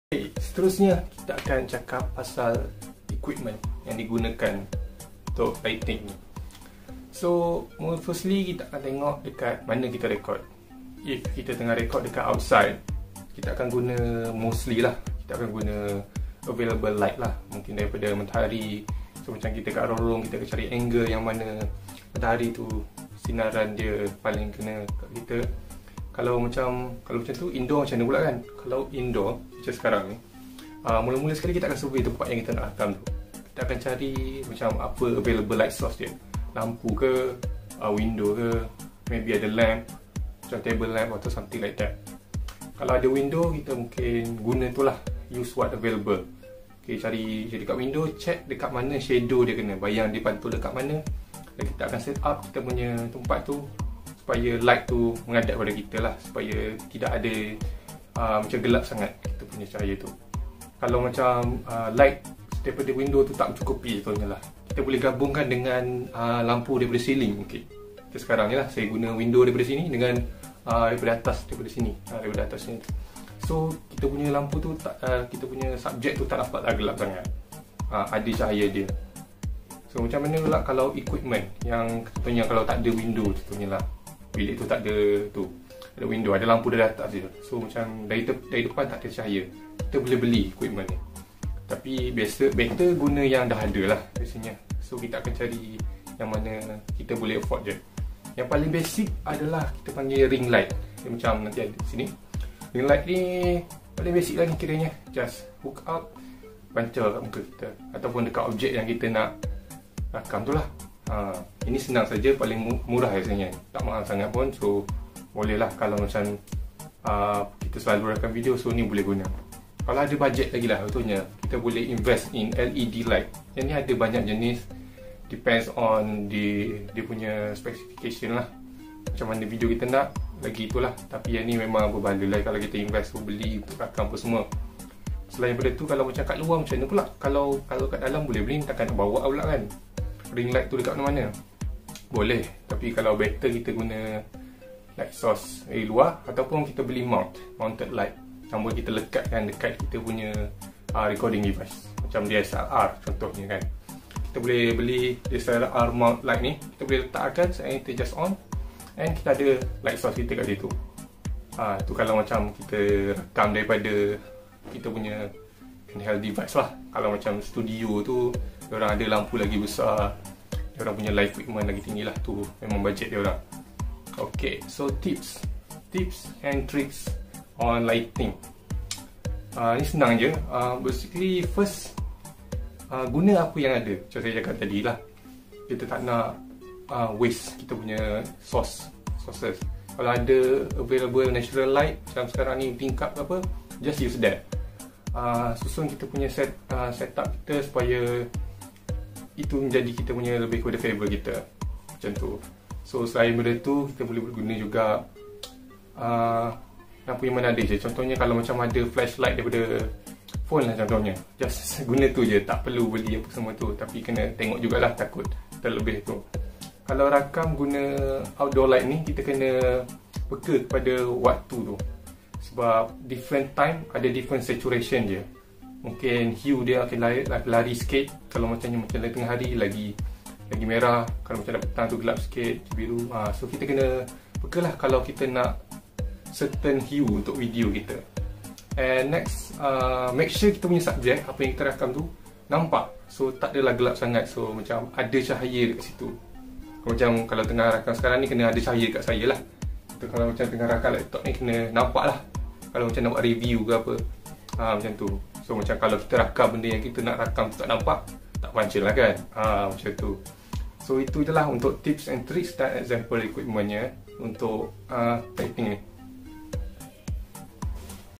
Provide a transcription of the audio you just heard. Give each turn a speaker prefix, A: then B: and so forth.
A: Okay, seterusnya kita akan cakap pasal equipment yang digunakan untuk lighting ni. So, firstly kita akan tengok dekat mana kita record. If kita tengah record dekat outside, kita akan guna mostly lah, kita akan guna available light lah. Mungkin daripada matahari. So, macam kita kat lorong, kita akan cari angle yang mana matahari tu sinaran dia paling kena kat kita. Kalau macam tu indoor macam mana pula kan? Kalau indoor macam sekarang ni, mula-mula sekali kita akan survey tempat yang kita nak rakam tu. Kita akan cari macam apa available light source dia. Lampu ke, window ke, maybe ada lamp, macam table lamp atau something like that. Kalau ada window, kita mungkin guna tu lah, use what available. Okay, cari dekat window, check dekat mana shadow dia kena, bayang dia pantul dekat mana. Dan kita akan set up kita punya tempat tu supaya light tu menghadap pada kita lah, supaya tidak ada macam gelap sangat kita punya cahaya tu. Kalau macam light daripada window tu tak mencukupi contohnya lah, kita boleh gabungkan dengan lampu daripada ceiling mungkin. Kita sekarang ni lah, saya guna window daripada sini dengan daripada atas, daripada sini, daripada atas ni. So kita punya lampu tu kita punya subjek tu tak dapat gelap sangat, ada cahaya dia. So macam mana pula kalau equipment yang contohnya kalau tak ada window, contohnya lah bilik tu tak ada tu, ada window, ada lampu dari atas je. So macam dari depan tak ada cahaya, kita boleh beli equipment ni. Tapi better guna yang dah ada lah biasanya. So kita akan cari yang mana kita boleh afford je. Yang paling basic adalah kita panggil ring light. Dia macam nanti ada di sini. Ring light ni paling basic lah ni kiranya. Just hook up, pancar kat muka kita ataupun dekat objek yang kita nak rakam tu lah. Ini senang saja, paling murah rasanya, tak mahal sangat pun. So boleh lah kalau macam kita selalu rakam video, so ni boleh guna. Kalau ada budget lagi lah, contohnya kita boleh invest in LED light. Yang ni ada banyak jenis, depends on dia punya specification lah, macam mana video kita nak, lagi itulah. Tapi yang ni memang berbaloi lah kalau kita invest, so beli untuk rakam apa semua. Selain daripada tu, kalau macam kat luar macam mana pula? Kalau kat dalam boleh beli, takkan nak bawa pula kan ring light tu dekat mana-mana? Boleh, tapi kalau better kita guna light source dari luar ataupun kita beli mounted light yang boleh kita lekatkan dekat kita punya recording device, macam DSLR contohnya kan. Kita boleh beli DSLR mount light ni, kita boleh letakkan, kita just on and kita ada light source kita kat situ. Tu kalau macam kita rakam daripada kita punya handheld device lah. Kalau macam studio tu, diorang ada lampu lagi besar, diorang punya live equipment lagi tinggi lah, tu memang budget diorang. Okay, so tips and tricks on lighting. Ni senang je. Basically first, guna apa yang ada. Macam saya cakap tadi lah, kita tak nak waste kita punya sources. Kalau ada available natural light macam sekarang ni tingkap apa, just use that. Susun kita punya setup kita supaya itu menjadi kita punya lebih kepada favor kita, macam tu. So selain benda tu, kita boleh berguna juga lampu yang mana ada je. Contohnya kalau macam ada flashlight daripada phone lah contohnya, just guna tu je, tak perlu beli apa semua tu. Tapi kena tengok jugalah, takut terlebih tu. Kalau rakam guna outdoor light ni, kita kena peka kepada waktu tu, sebab different time ada different saturation je. Mungkin hue dia akan lari sikit. Kalau macam tengah hari lagi merah, kalau macam petang tu gelap sikit, biru. So kita kena peka lah kalau kita nak certain hue untuk video kita. And next, make sure kita punya subjek, apa yang kita rakam tu nampak. So tak adalah gelap sangat, so macam ada cahaya dekat situ. Macam kalau tengah rakam sekarang ni, kena ada cahaya dekat saya lah. So, kalau macam tengah rakam laptop ni, kena nampak lah. Kalau macam nak buat review ke apa, macam tu. So macam kalau kita rakam benda yang kita nak rakam tu tak nampak, tak pancing lah kan. Macam tu. So itu je lah untuk tips and tricks dan example equipmentnya untuk lighting ni.